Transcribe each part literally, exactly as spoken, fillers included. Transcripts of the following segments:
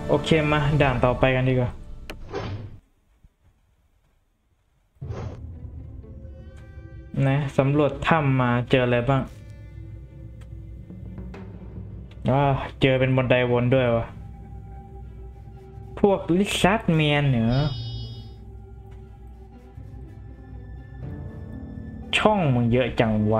โอเคมาด่านต่อไปกันดีกว่านะสำรวจถ้ำมาเจออะไรบ้างอ๋อเจอเป็นบันไดวนด้วยวะพวกลิซัร์ดแมนเหรอช่องมึงเยอะจังวะ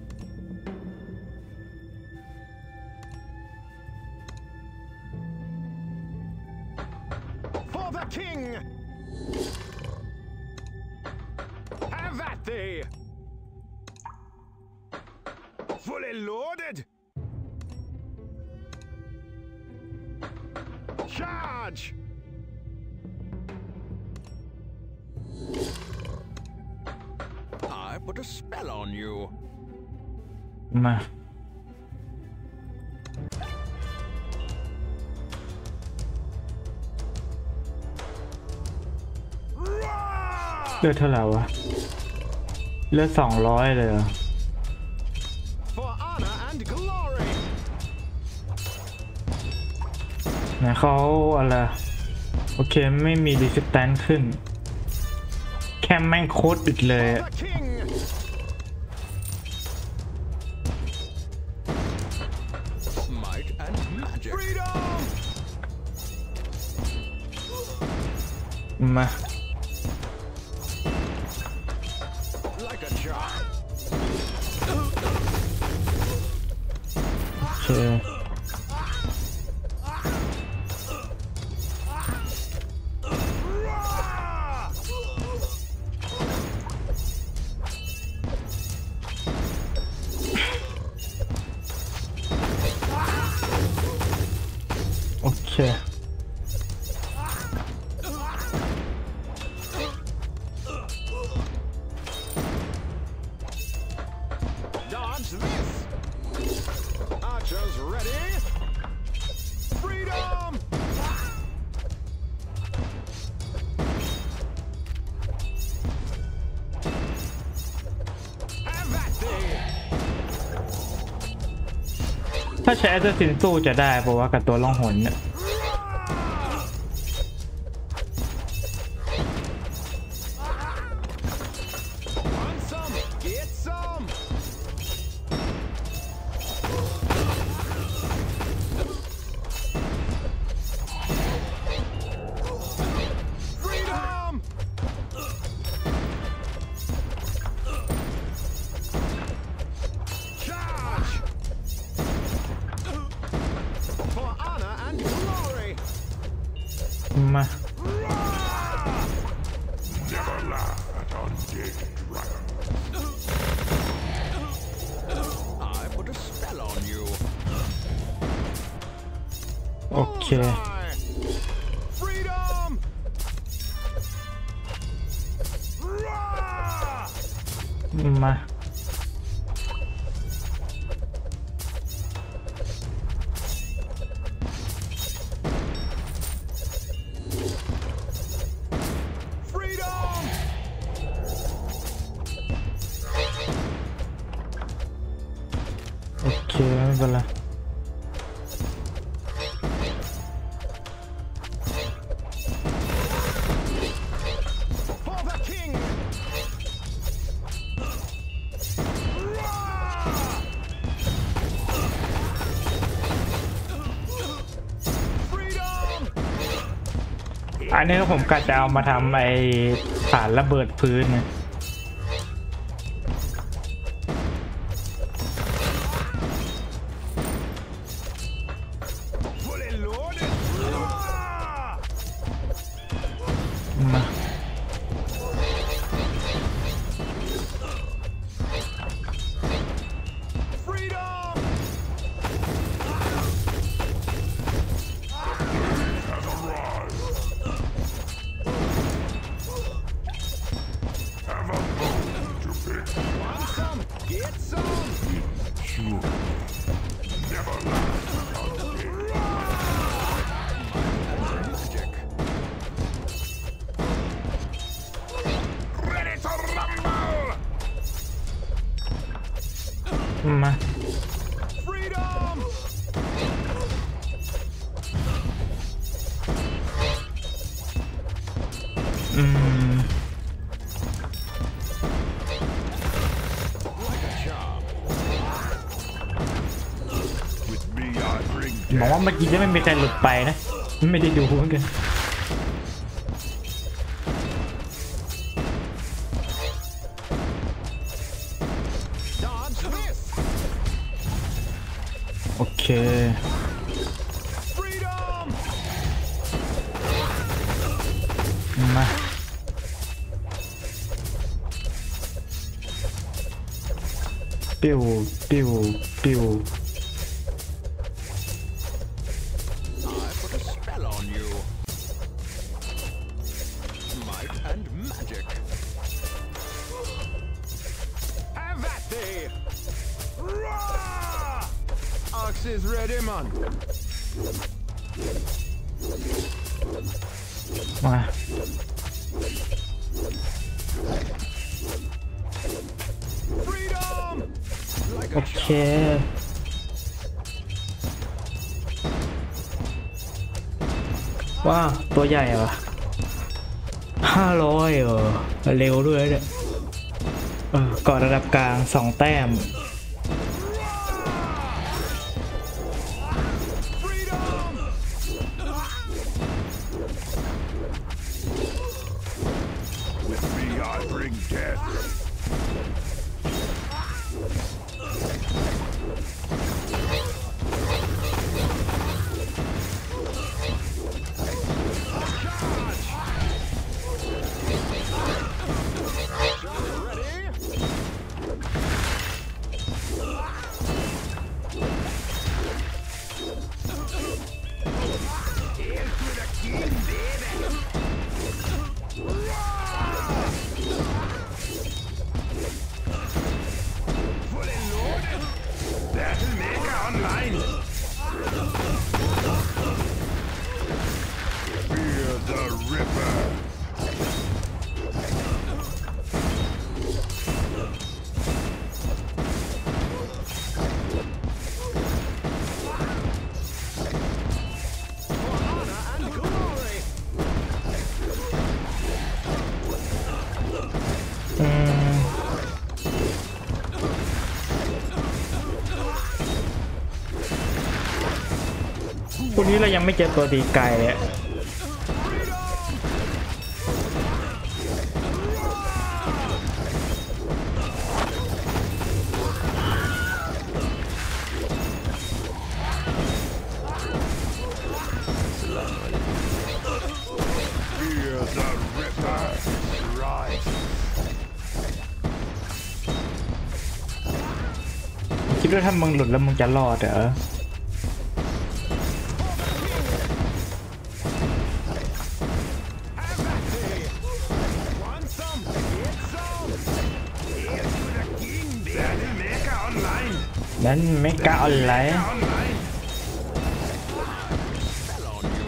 Fully loaded. Charge. I put a spell on you. มาเลือดเท่าไหร่วะเลือดสองร้อยเลยเหรอนะเขาอะไรโอเคไม่มีรีสิสแตนซ์ขึ้นแค่แม่งโคตรอึดเลยมาโอเคโอเคถ้าใช้แอสซัสซินสู้จะได้เพราะว่ากับตัวล่องหนเนี่ยมาโอเคมาโอเคไม่เป็นไรอันนี้ผมกะจะเอามาทำไอ้ฐานระเบิดพื้นเนี่ยมาอืม Like a charm. With me, I bring หมองว่า death. เมื่อกี้จะไม่มีใครหลุดไปนะไม่ได้ดูเหมือนกัน Dodge this. โอเค Freedom. มาปิ้วปิ้วปิ้ว I put a spell on you. Might and magic. Have at thee. Roar! Ox is ready, man. มา Freedom. Like โอ a เค charm. ว้าวตัวใหญ่เหรอห้าร้อยเออเร็วด้วยเนี่ยเออเกาะระดับกลางสองแต้ม Freedom. With me, I bring death. อืมพวกนี้เรายังไม่เจอตัวตีไก่เลยอะ Fear the Ripper. Rise. คิดว่าถ้ามึงหลุดแล้วมึงจะรอดเหรอ Want some? Get some. Here's to the king, baby. Maker online. นั้นไม่กล้าออนไลน์ Online. Spell on you.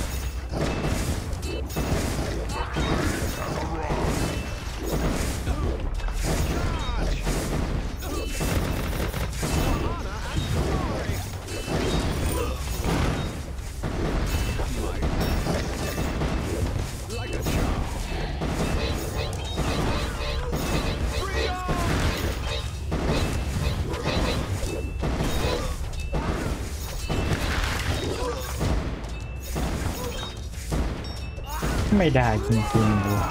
Like a charm. ไม่ได้จริงๆดู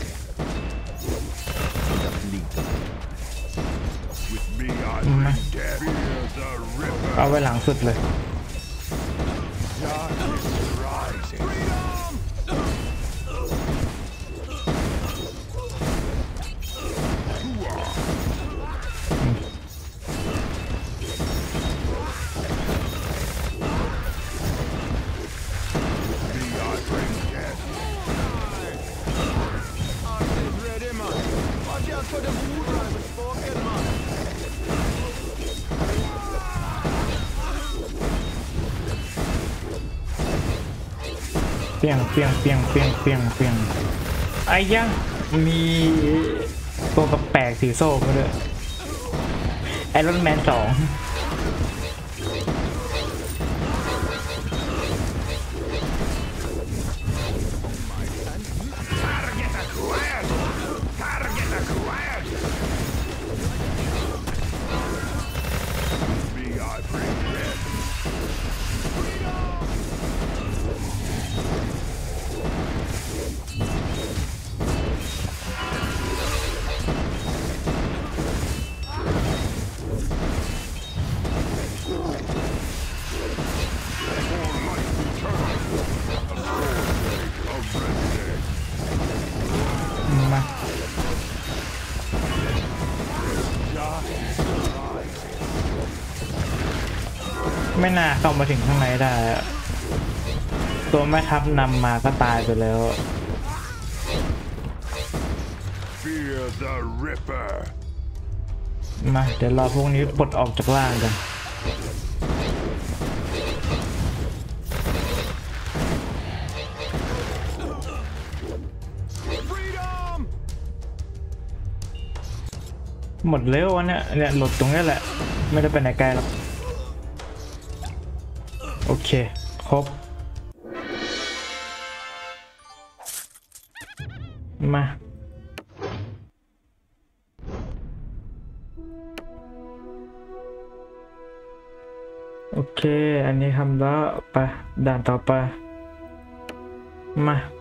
With me, I bring death. Fear the Ripper. เอาไว้หลังสุดเลย Darkness rising. Me, I bring death. Ox is ready, man. Watch out for the blue drivers, spoken, man. เปียงเปียงเปียงเปียงเปียงเปียงไอ้ยังมีตัวแปลกๆถือโซ่มาด้วยไอรอนแมนสอง Target ไม่น่าเข้ามาถึงข้างในได้อะตัวแม่ทัพนำมาก็ตายไปแล้ว Fear the Ripper. มาเดี๋ยวรอพวกนี้ปลดออกจากล่างกัน Freedom! หมดเร็ววันเนี้ยเนี่ยหลดตรงนี้แหละไม่ได้ไปไหนไกลหรอกโอเคครบมาโอเคอันนี้ทำแล้วไปด่านต่อไปมา